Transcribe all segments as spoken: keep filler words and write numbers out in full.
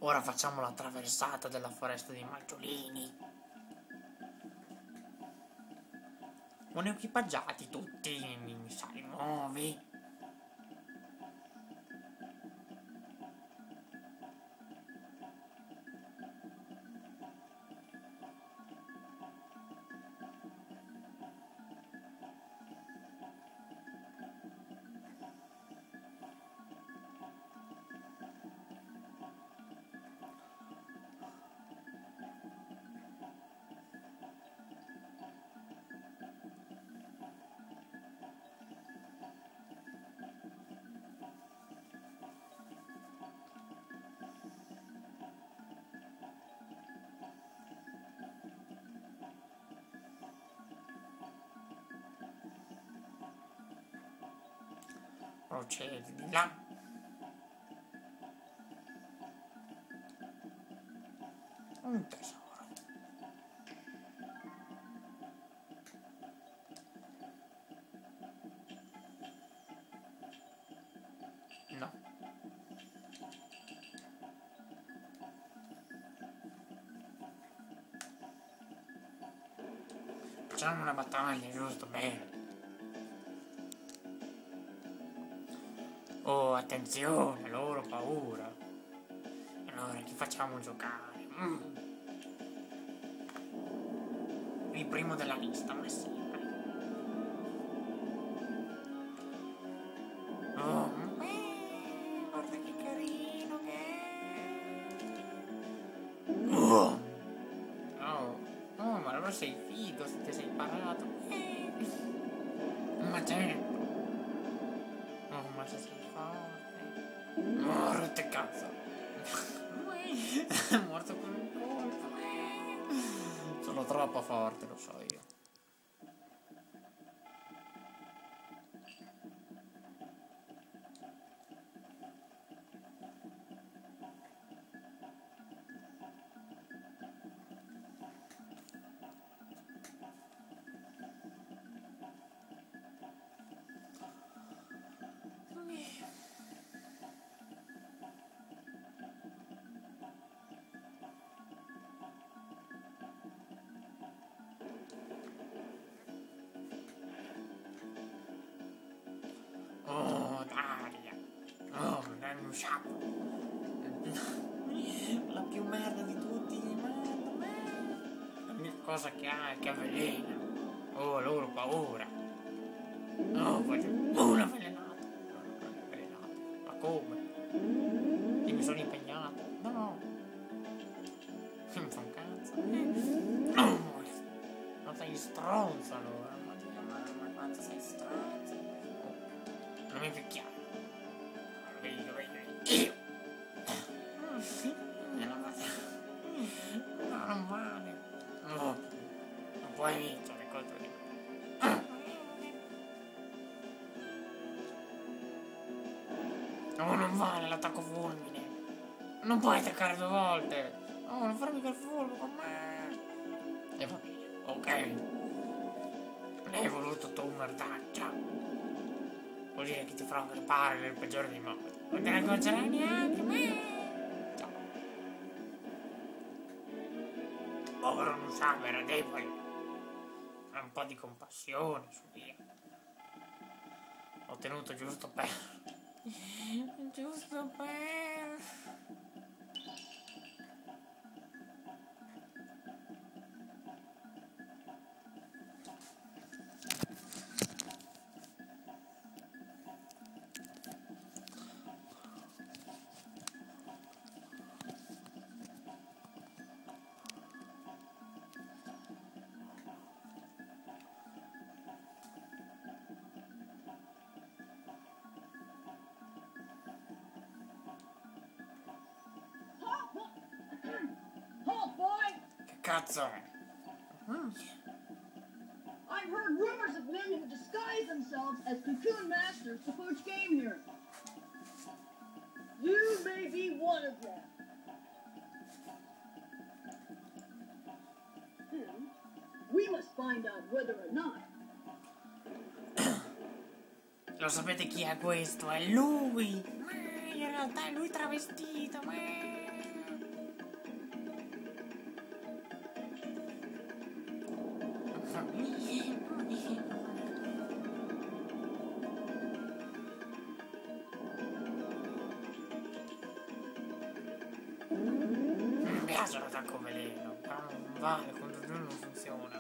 Ora facciamo la traversata della foresta dei Maggiolini. Sono equipaggiati tutti in sali nuovi. Procedi di là. Un tesoro. No. Facciamo una battaglia, giusto? Bene. Oh, attenzione, loro paura. Allora, chi facciamo giocare? Mm. Il primo della lista, ma sì. Oh, eh, guarda che carino che è. Oh, oh, oh, ma allora sei figo se ti sei parato. Eh. Ma certo. Oh, ma se sei forte. Oh, rotte cazzo. È morto con un colpo. Sono troppo forte, lo so io. Oh, Daria. Oh, non usciamo. La più merda di tutti. Merda, merda. L'unica cosa che ha è che avvelena. Oh, loro paura. Oh, voglio un avvelenato. No, non è avvelenato. Ma come? E mi sono impegnato. No. Mi fa un cazzo. No. Ma sei stronzo allora. Ma Dio, ma quanto sei stronzo. Non mi picchiare. Lo vedi, lo vedi, io. No, non vale. No, non puoi vincere contro di me. Oh, non vale l'attacco fulmine. Non puoi attaccare due volte. Oh, non farmi quel fulmine con me. E va bene, ok. Non hai voluto tu merdaccia. Vuol dire che ti farò crepare nel peggiore dei modi. Non te ne accorgerai neanche me. Ciao. Povero non sa, era debole. Ha un po' di compassione su via. Ho tenuto giusto per. Giusto per. Cazzo è? I've heard rumors of men who disguise themselves as Cocoon Masters to coach game here. You may be one of them. Hmm. We must find out whether or not. Lo sapete chi è questo? È lui! Ma in realtà è lui travestito, ma. Mi piace l'attacco veleno, però non vale, contro di lui non funziona.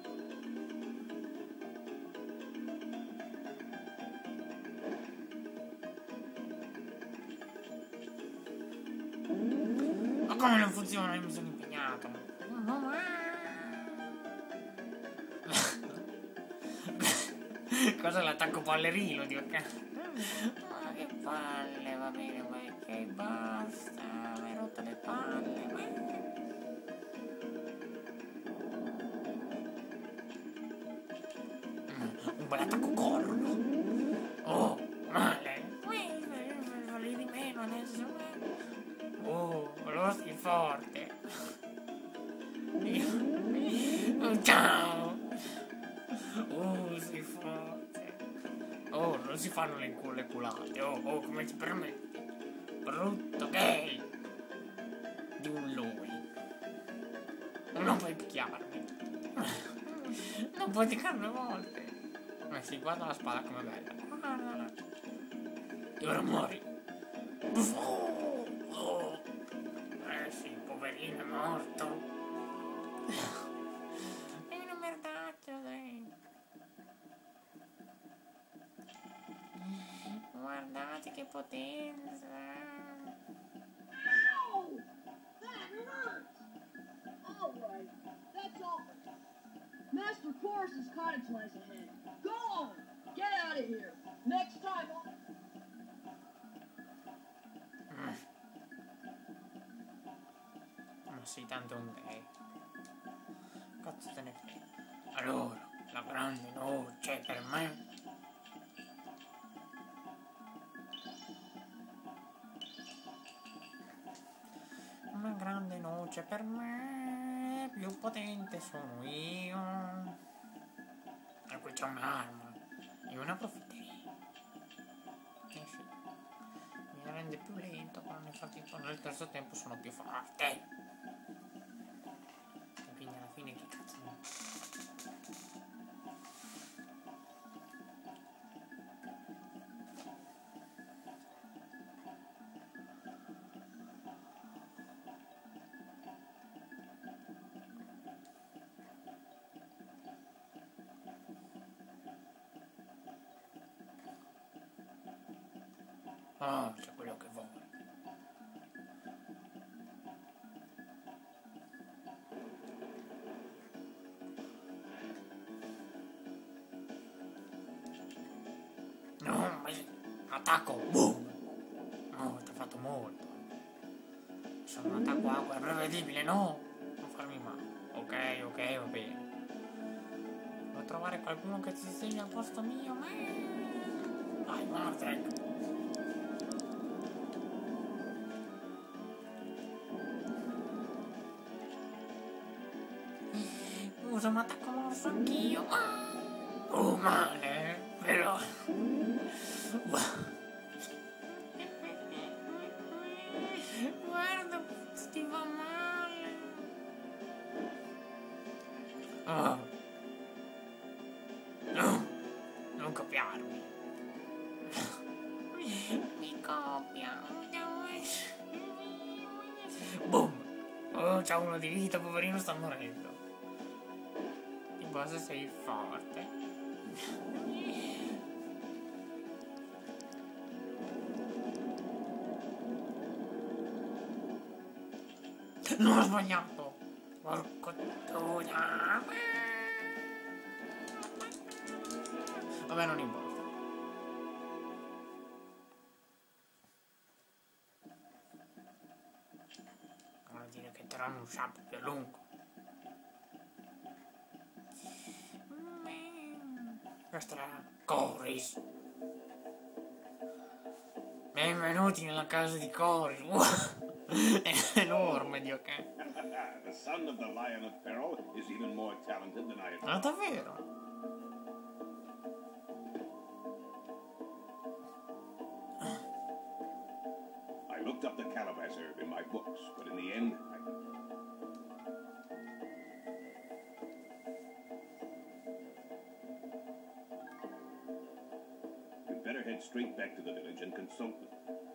Ma come non funziona? Io mi sono impegnato. Cos'è l'attacco ballerino, Dio cazzo? Ma che palle, va bene, ma che basta, mi hai rotto le palle, ma... Un bel attacco corno. Oh, male. Volevi di meno adesso. Oh, lo sei forte. Oh, ciao. Oh, sei forte. Oh, non si fanno le culle culate. Oh, oh, come ti permetti? Brutto gay. Di un lui. Non puoi picchiarmi. Non puoi picchiarmi a volte. Ma si guarda la spada come bella. Guardala. E ora muori. Oh, oh. Eh sì, poverino è morto. È una merdaccia, dai. Guardate che potenza. Ow! That hurts! Alright, that's all. Master Chorus's cottage lies ahead. Go on! Get out of here! Next time I'll... Ma sei tanto un gay. Cazzo te ne frega. Allora, la grande noce per me. Una grande noce per me. Più potente sono io. E qui c'è un'arma. E una profiteria. Eh sì. Mi rende più lento, però nel frattempo nel terzo tempo sono più forte. E quindi alla fine che cazzo ne... Oh, c'è quello che vuole. No, ma attacco, boom! No, ti ha fatto molto. Sono un attacco acqua, è prevedibile, no! Non farmi male. Ok, ok, va bene. Devo trovare qualcuno che si segna al posto mio, ma... Vai, Mordred! Uso un attacco morso anch'io. Oh, male, però. Guarda, ti va male. Oh. No, non copiarmi. Mi copia. Boom. Oh, c'ha uno di vita, poverino, sta morendo. In base sei forte. Non ho sbagliato. Porco tona. Vabbè, non importa. Vuol dire che terrà un shampoo più lungo. Questa è la Coris. Benvenuti nella casa di Coris. È enorme, Dio che. The son of the Lion of Peril is even more talented than I Ma had. davvero? I looked up the Calabash herb in my books, but in the end, I... better head straight back to the village and consult with them.